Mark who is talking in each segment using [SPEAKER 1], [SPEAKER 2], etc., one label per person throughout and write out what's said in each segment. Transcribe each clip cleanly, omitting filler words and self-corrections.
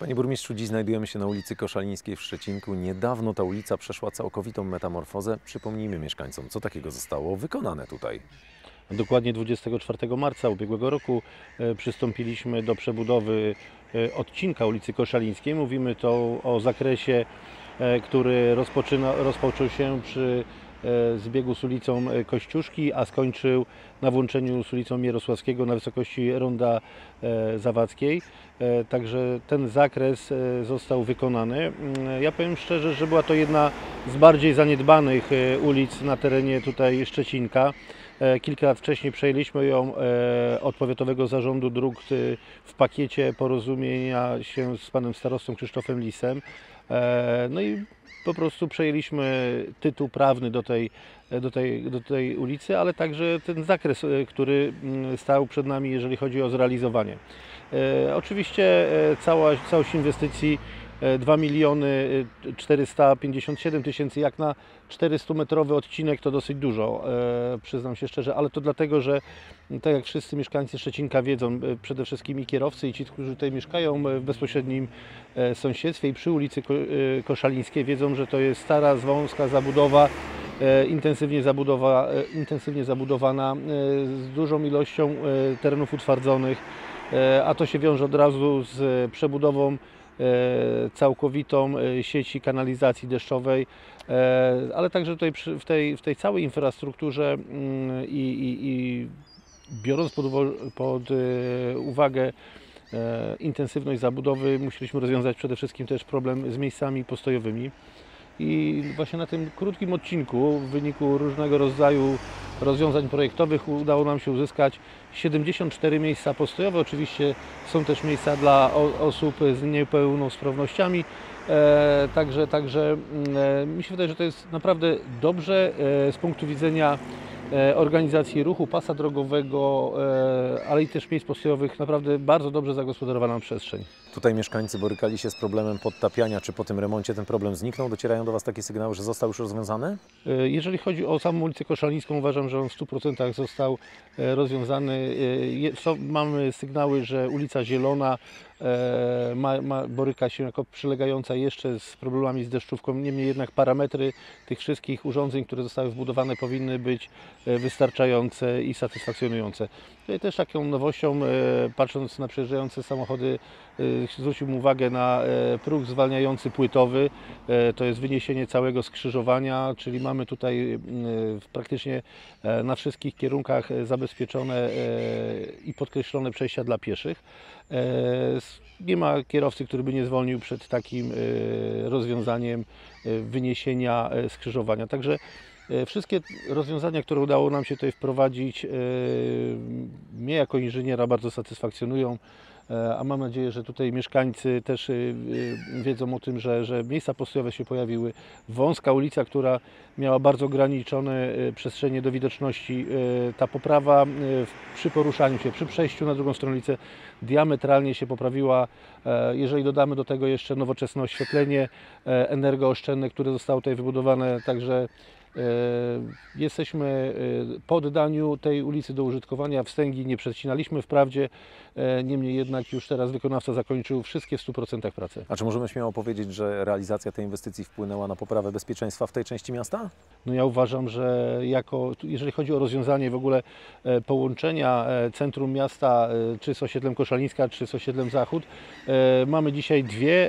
[SPEAKER 1] Panie burmistrzu, dziś znajdujemy się na ulicy Koszalińskiej w Szczecinku. Niedawno ta ulica przeszła całkowitą metamorfozę. Przypomnijmy mieszkańcom, co takiego zostało wykonane tutaj.
[SPEAKER 2] Dokładnie 24 marca ubiegłego roku przystąpiliśmy do przebudowy odcinka ulicy Koszalińskiej. Mówimy to o zakresie, który rozpoczął się przy zbiegu z ulicą Kościuszki, a skończył na włączeniu z ulicą Mierosławskiego na wysokości Ronda Zawadzkiej. Także ten zakres został wykonany. Ja powiem szczerze, że była to jedna z bardziej zaniedbanych ulic na terenie tutaj Szczecinka. Kilka lat wcześniej przejęliśmy ją od Powiatowego Zarządu Dróg w pakiecie porozumienia się z panem starostą Krzysztofem Lisem. No i po prostu przejęliśmy tytuł prawny do tej ulicy, ale także ten zakres, który stał przed nami, jeżeli chodzi o zrealizowanie. Oczywiście całość inwestycji 2 457 000 jak na 400-metrowy odcinek to dosyć dużo, przyznam się szczerze, ale to dlatego, że tak jak wszyscy mieszkańcy Szczecinka wiedzą, przede wszystkim i kierowcy, i ci, którzy tutaj mieszkają w bezpośrednim sąsiedztwie i przy ulicy Koszalińskiej, wiedzą, że to jest stara, wąska zabudowa, intensywnie zabudowana, z dużą ilością terenów utwardzonych, a to się wiąże od razu z przebudową całkowitą sieci kanalizacji deszczowej, ale także tutaj w tej całej infrastrukturze i biorąc pod uwagę intensywność zabudowy, musieliśmy rozwiązać przede wszystkim też problem z miejscami postojowymi. I właśnie na tym krótkim odcinku w wyniku różnego rodzaju rozwiązań projektowych udało nam się uzyskać 74 miejsca postojowe. Oczywiście są też miejsca dla osób z niepełnosprawnościami. Także mi się wydaje, że to jest naprawdę dobrze z punktu widzenia organizacji ruchu, pasa drogowego, ale i też miejsc postojowych, naprawdę bardzo dobrze zagospodarowana przestrzeń.
[SPEAKER 1] Tutaj mieszkańcy borykali się z problemem podtapiania. Czy po tym remoncie ten problem zniknął? Docierają do Was takie sygnały, że został już rozwiązany?
[SPEAKER 2] Jeżeli chodzi o samą ulicę Koszalińską, uważam, że on w 100% został rozwiązany. Mamy sygnały, że ulica Zielona boryka się jako przylegająca jeszcze z problemami z deszczówką. Niemniej jednak parametry tych wszystkich urządzeń, które zostały wbudowane, powinny być wystarczające i satysfakcjonujące. Tutaj też taką nowością, patrząc na przejeżdżające samochody, zwróciłbym uwagę na próg zwalniający płytowy. To jest wyniesienie całego skrzyżowania, czyli mamy tutaj praktycznie na wszystkich kierunkach zabezpieczone i podkreślone przejścia dla pieszych. Nie ma kierowcy, który by nie zwolnił przed takim rozwiązaniem wyniesienia skrzyżowania. Także wszystkie rozwiązania, które udało nam się tutaj wprowadzić, mnie jako inżyniera bardzo satysfakcjonują, a mam nadzieję, że tutaj mieszkańcy też wiedzą o tym, że miejsca postojowe się pojawiły. Wąska ulica, która miała bardzo ograniczone przestrzenie do widoczności, ta poprawa przy poruszaniu się, przy przejściu na drugą stronę ulicy diametralnie się poprawiła. Jeżeli dodamy do tego jeszcze nowoczesne oświetlenie energooszczędne, które zostało tutaj wybudowane, także jesteśmy po oddaniu tej ulicy do użytkowania. Wstęgi nie przecinaliśmy wprawdzie, niemniej jednak już teraz wykonawca zakończył wszystkie w 100% prace.
[SPEAKER 1] A czy możemy śmiało powiedzieć, że realizacja tej inwestycji wpłynęła na poprawę bezpieczeństwa w tej części miasta?
[SPEAKER 2] No ja uważam, że jeżeli chodzi o rozwiązanie w ogóle połączenia centrum miasta, czy z osiedlem Koszalińska, czy z osiedlem Zachód, mamy dzisiaj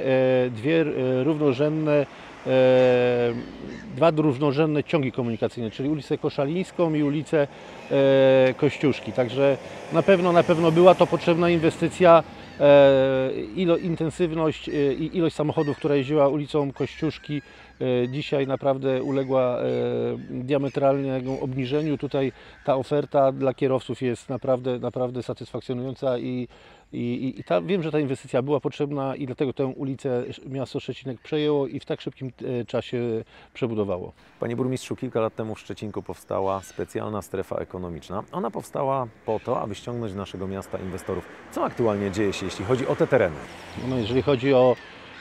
[SPEAKER 2] dwa równorzędne ciągi komunikacyjne, czyli ulicę Koszalińską i ulicę Kościuszki. Także na pewno była to potrzebna inwestycja. Intensywność i ilość samochodów, która jeździła ulicą Kościuszki, dzisiaj naprawdę uległa diametralnemu obniżeniu. Tutaj ta oferta dla kierowców jest naprawdę satysfakcjonująca i wiem, że ta inwestycja była potrzebna i dlatego tę ulicę miasto Szczecinek przejęło i w tak szybkim czasie przebudowało.
[SPEAKER 1] Panie burmistrzu, kilka lat temu w Szczecinku powstała specjalna strefa ekonomiczna. Ona powstała po to, aby ściągnąć do naszego miasta inwestorów. Co aktualnie dzieje się, jeśli chodzi o te tereny?
[SPEAKER 2] No, jeżeli chodzi o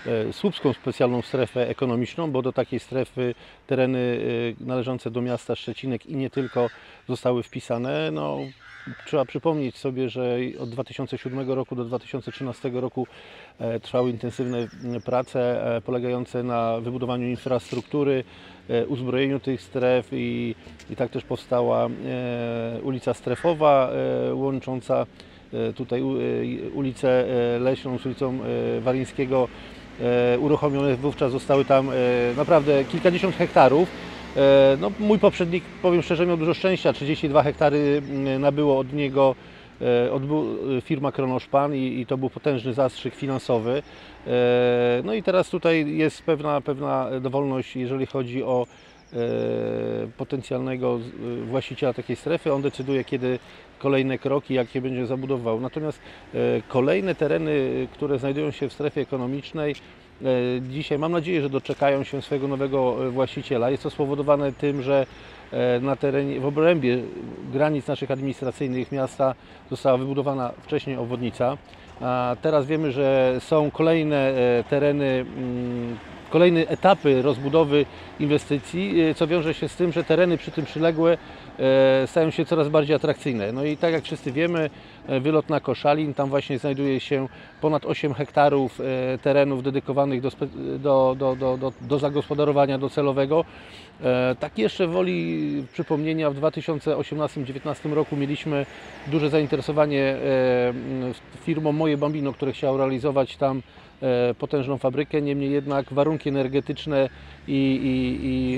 [SPEAKER 2] słupską specjalną strefę ekonomiczną, bo do takiej strefy tereny należące do miasta Szczecinek i nie tylko zostały wpisane. No, trzeba przypomnieć sobie, że od 2007 roku do 2013 roku trwały intensywne prace polegające na wybudowaniu infrastruktury, uzbrojeniu tych stref i tak też powstała ulica Strefowa łącząca tutaj ulicę Leśną z ulicą Warińskiego. Uruchomione wówczas zostały tam naprawdę kilkadziesiąt hektarów. No, mój poprzednik, powiem szczerze, miał dużo szczęścia. 32 hektary nabyło od niego firma Kronoszpan i to był potężny zastrzyk finansowy. No i teraz tutaj jest pewna dowolność, jeżeli chodzi o potencjalnego właściciela takiej strefy. On decyduje, kiedy kolejne kroki, jakie będzie zabudował. Natomiast kolejne tereny, które znajdują się w strefie ekonomicznej, dzisiaj mam nadzieję, że doczekają się swojego nowego właściciela. Jest to spowodowane tym, że na terenie, w obrębie granic naszych administracyjnych miasta została wybudowana wcześniej obwodnica. A teraz wiemy, że są kolejne tereny, kolejne etapy rozbudowy inwestycji, co wiąże się z tym, że tereny przy tym przyległe stają się coraz bardziej atrakcyjne. No i tak jak wszyscy wiemy, wylot na Koszalin, tam właśnie znajduje się ponad 8 hektarów terenów dedykowanych do zagospodarowania docelowego. Tak jeszcze woli przypomnienia, w 2018-2019 roku mieliśmy duże zainteresowanie firmą Moje Bambino, które chciało realizować tam potężną fabrykę, niemniej jednak warunki energetyczne i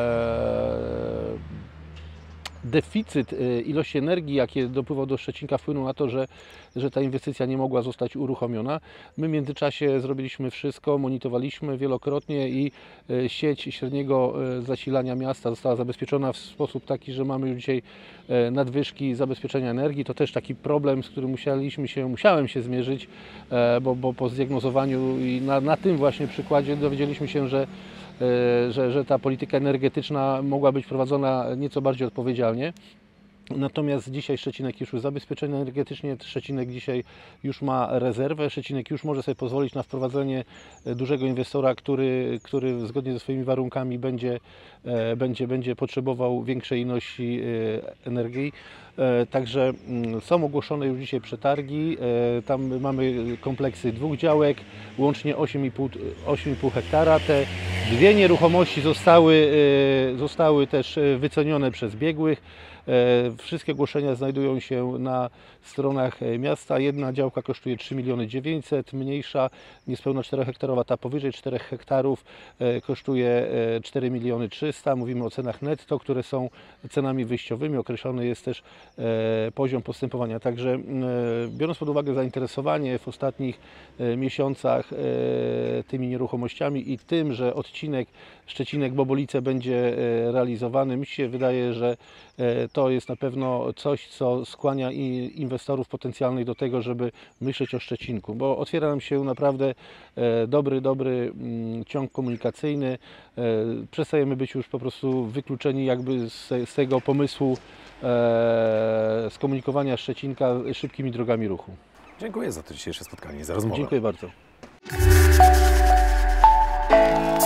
[SPEAKER 2] deficyt ilości energii, jakie dopływał do Szczecinka, wpłynął na to, że ta inwestycja nie mogła zostać uruchomiona. My w międzyczasie zrobiliśmy wszystko, monitorowaliśmy wielokrotnie i sieć średniego zasilania miasta została zabezpieczona w sposób taki, że mamy już dzisiaj nadwyżki zabezpieczenia energii. To też taki problem, z którym musiałem się zmierzyć, bo po zdiagnozowaniu i na tym właśnie przykładzie dowiedzieliśmy się, że ta polityka energetyczna mogła być prowadzona nieco bardziej odpowiedzialnie. Natomiast dzisiaj Szczecinek już jest zabezpieczony energetycznie, Szczecinek dzisiaj już ma rezerwę, Szczecinek już może sobie pozwolić na wprowadzenie dużego inwestora, który zgodnie ze swoimi warunkami będzie potrzebował większej ilości energii. Także są ogłoszone już dzisiaj przetargi, tam mamy kompleksy 2 działek, łącznie 8,5 hektara. Te 2 nieruchomości zostały też wycenione przez biegłych. Wszystkie ogłoszenia znajdują się na stronach miasta. Jedna działka kosztuje 3 900 000, mniejsza, niespełna 4 hektarowa, ta powyżej 4 hektarów kosztuje 4 300 000. Mówimy o cenach netto, które są cenami wyjściowymi. Określony jest też poziom postępowania. Także biorąc pod uwagę zainteresowanie w ostatnich miesiącach tymi nieruchomościami i tym, że odcinek Szczecinek-Bobolice będzie realizowany, mi się wydaje, że to jest na pewno coś, co skłania inwestorów potencjalnych do tego, żeby myśleć o Szczecinku, bo otwiera nam się naprawdę dobry ciąg komunikacyjny. Przestajemy być już po prostu wykluczeni jakby z tego pomysłu skomunikowania Szczecinka szybkimi drogami ruchu.
[SPEAKER 1] Dziękuję za to dzisiejsze spotkanie i za rozmowę.
[SPEAKER 2] Dziękuję bardzo.